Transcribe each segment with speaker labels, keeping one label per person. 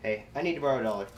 Speaker 1: Hey, I need to borrow $1.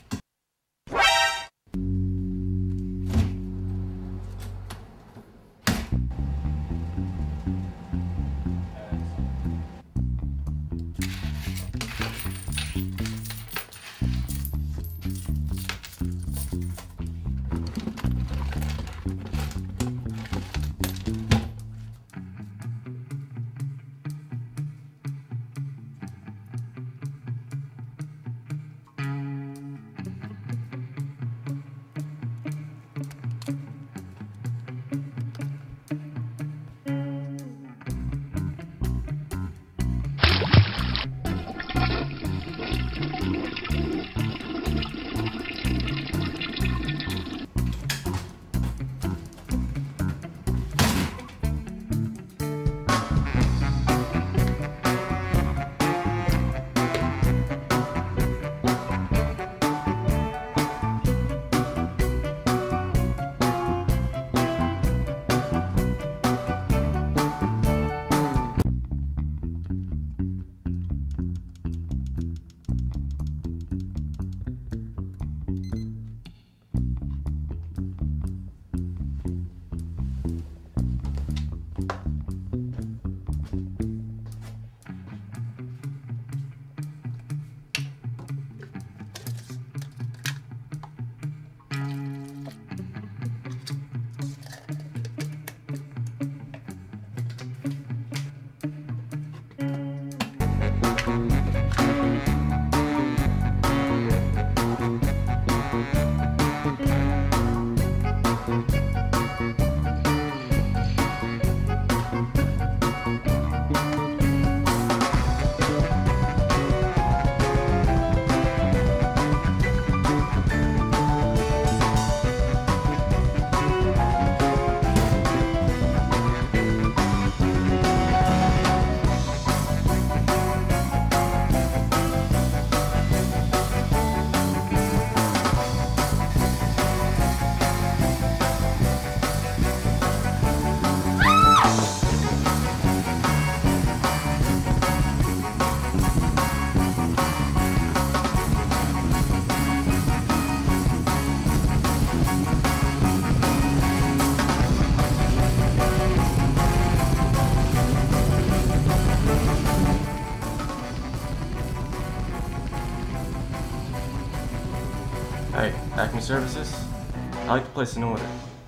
Speaker 2: Hey, Acme Services? I'd like to place an order.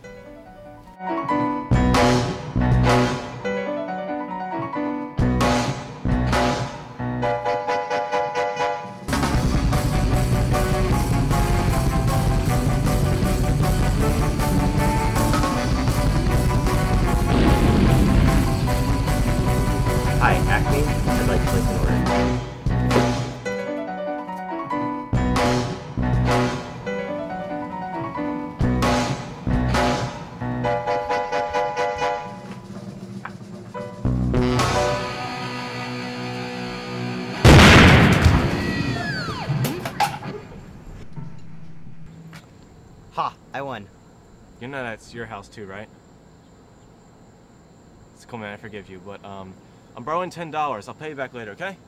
Speaker 1: Hi, Acme. I'd like to place an order. Ha! I won.
Speaker 2: You know that's your house too, right? It's cool, man. I forgive you, but I'm borrowing $10. I'll pay you back later, okay?